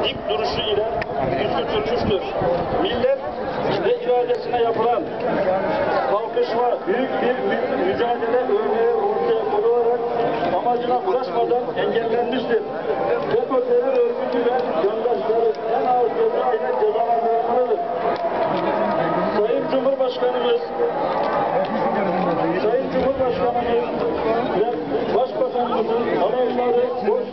dik duruşu ile yüz tutulmuştur. Millet ve iradesine yapılan kalkışma büyük bir mücadele örneği ortaya konularak amacına ulaşmadan engellenmiştir. FETÖ terör örgütü ve yöndaşları en ağır ceza ile cezalandırılmalıdır. Sayın Cumhurbaşkanımız ve Başbakanımızın adayları